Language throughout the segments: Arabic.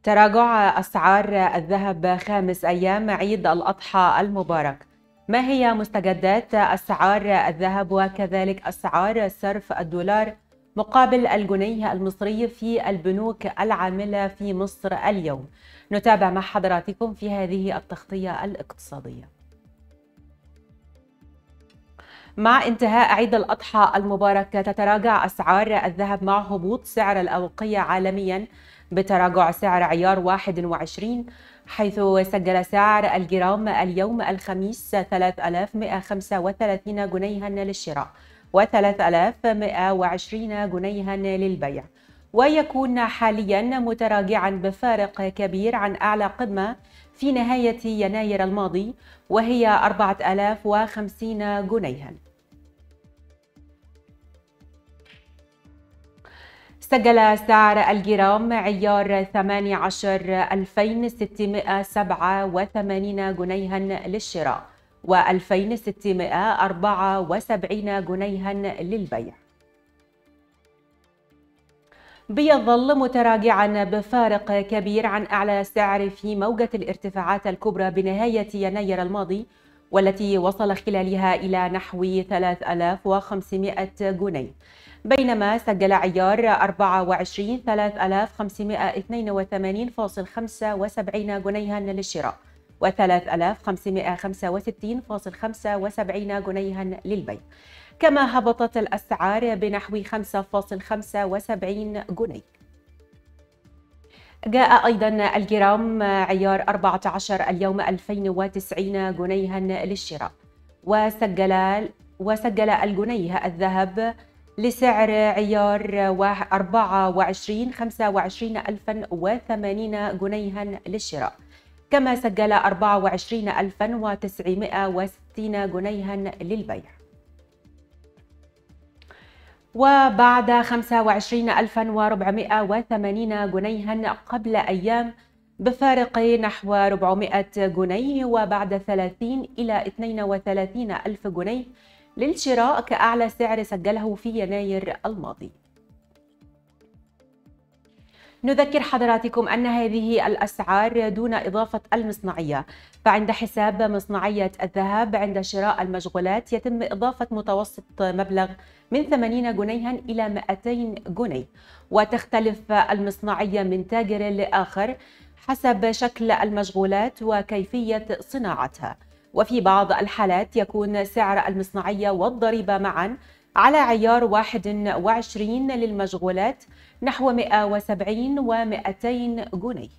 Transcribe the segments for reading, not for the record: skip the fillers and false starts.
تراجع أسعار الذهب خامس أيام عيد الأضحى المبارك. ما هي مستجدات أسعار الذهب وكذلك أسعار صرف الدولار مقابل الجنيه المصري في البنوك العاملة في مصر اليوم؟ نتابع مع حضراتكم في هذه التغطية الاقتصادية. مع انتهاء عيد الأضحى المبارك تتراجع أسعار الذهب مع هبوط سعر الأوقية عالمياً بتراجع سعر عيار 21، حيث سجل سعر الجرام اليوم الخميس 3135 جنيها للشراء و3120 جنيها للبيع، ويكون حالياً متراجعاً بفارق كبير عن أعلى قمة في نهاية يناير الماضي وهي 4050 جنيها. سجل سعر الجرام عيار 18 2687 جنيها للشراء و2674 جنيها للبيع. بيظل متراجعا بفارق كبير عن أعلى سعر في موجة الارتفاعات الكبرى بنهاية يناير الماضي، والتي وصل خلالها إلى نحو 3500 جنيه، بينما سجل عيار 24 3582.75 جنيها للشراء و3565.75 جنيها للبيع، كما هبطت الأسعار بنحو 5.75 جنيه. جاء أيضا الجرام عيار 14 اليوم 2090 جنيها للشراء، وسجل الجنيه الذهب لسعر عيار 24 25,080 جنيها للشراء، كما سجل 24,960 جنيها للبيع. وبعد 25,480 جنيها قبل أيام بفارق نحو 400 جنيه، وبعد 30 إلى 32 ألف جنيه للشراء كأعلى سعر سجله في يناير الماضي. نذكر حضراتكم أن هذه الأسعار دون إضافة المصنعية، فعند حساب مصنعية الذهب عند شراء المشغولات يتم إضافة متوسط مبلغ من 80 جنيها إلى 200 جنيه، وتختلف المصنعية من تاجر لآخر حسب شكل المشغولات وكيفية صناعتها، وفي بعض الحالات يكون سعر المصنعية والضريبة معا على عيار 21 للمشغولات نحو 170 و200 جنيه.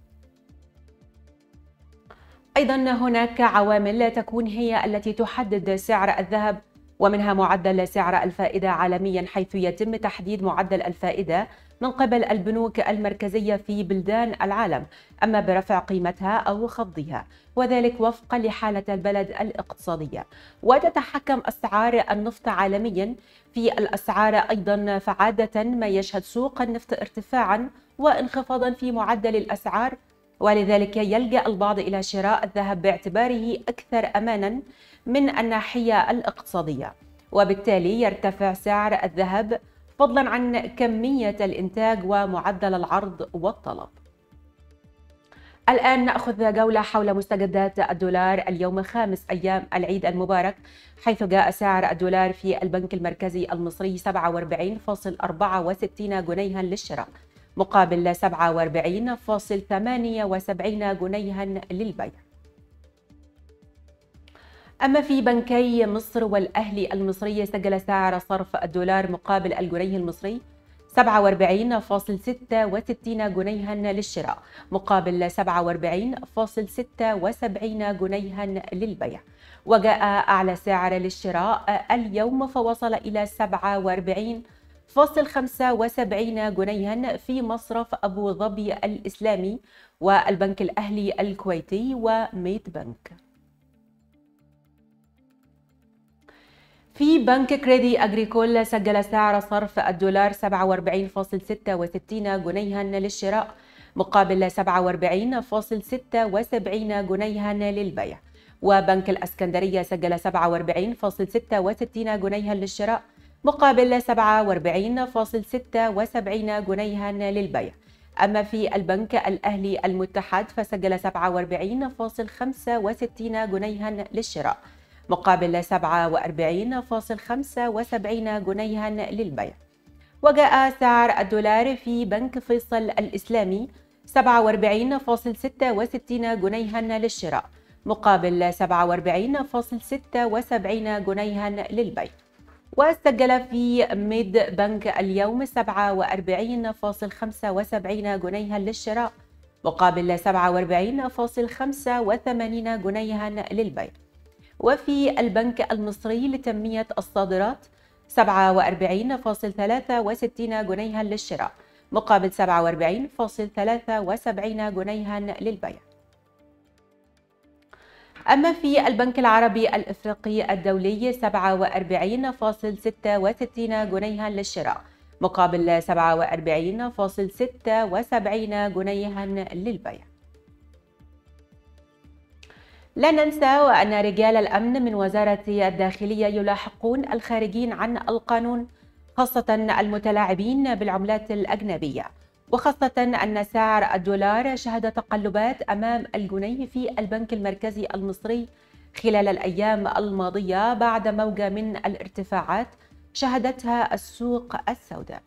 أيضا هناك عوامل تكون هي التي تحدد سعر الذهب، ومنها معدل سعر الفائدة عالميا، حيث يتم تحديد معدل الفائدة من قبل البنوك المركزية في بلدان العالم، أما برفع قيمتها أو خفضها، وذلك وفقا لحالة البلد الاقتصادية. وتتحكم أسعار النفط عالميا في الأسعار أيضا، فعادة ما يشهد سوق النفط ارتفاعا وانخفاضا في معدل الأسعار، ولذلك يلجأ البعض إلى شراء الذهب باعتباره أكثر أمانا من الناحية الاقتصادية، وبالتالي يرتفع سعر الذهب فضلا عن كمية الإنتاج ومعدل العرض والطلب. الآن نأخذ جولة حول مستجدات الدولار اليوم خامس أيام العيد المبارك، حيث جاء سعر الدولار في البنك المركزي المصري 47.64 جنيها للشراء مقابل 47.78 جنيها للبيع. أما في بنكي مصر والأهلي المصري سجل سعر صرف الدولار مقابل الجنيه المصري 47.66 جنيها للشراء مقابل 47.76 جنيها للبيع، وجاء أعلى سعر للشراء اليوم فوصل إلى 47.75 جنيها في مصرف أبو ظبي الإسلامي والبنك الأهلي الكويتي وميت بنك. في بنك كريدي أغريكول سجل سعر صرف الدولار 47.66 جنيها للشراء مقابل 47.76 جنيها للبيع، وبنك الإسكندرية سجل 47.66 جنيها للشراء مقابل 47.76 جنيها للبيع، أما في البنك الأهلي المتحد فسجل 47.65 جنيها للشراء مقابل 47.75 جنيها للبيع. وجاء سعر الدولار في بنك فيصل الإسلامي 47.66 جنيها للشراء مقابل 47.76 جنيها للبيع. وسجل في ميد بنك اليوم 47.75 جنيها للشراء مقابل 47.85 جنيها للبيع. وفي البنك المصري لتنمية الصادرات 47.63 جنيها للشراء مقابل 47.73 جنيها للبيع. أما في البنك العربي الإفريقي الدولي 47.66 جنيها للشراء مقابل 47.76 جنيها للبيع. لا ننسى وأن رجال الأمن من وزارة الداخلية يلاحقون الخارجين عن القانون، خاصة المتلاعبين بالعملات الأجنبية، وخاصة أن سعر الدولار شهد تقلبات أمام الجنيه في البنك المركزي المصري خلال الأيام الماضية بعد موجة من الارتفاعات شهدتها السوق السوداء.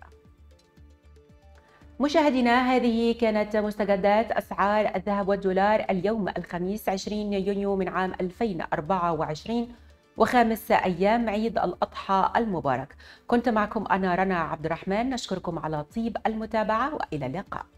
مشاهدينا، هذه كانت مستجدات أسعار الذهب والدولار اليوم الخميس 20 يونيو من عام 2024 وخامس أيام عيد الأضحى المبارك. كنت معكم أنا رنا عبد الرحمن، نشكركم على طيب المتابعة وإلى اللقاء.